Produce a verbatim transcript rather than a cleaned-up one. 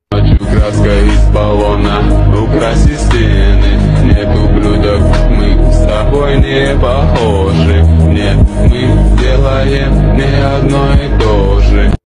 Ночью краска из баллона, украси стены. Нет ублюдок, мы с тобой не похожи. Нет, мы делаем не одно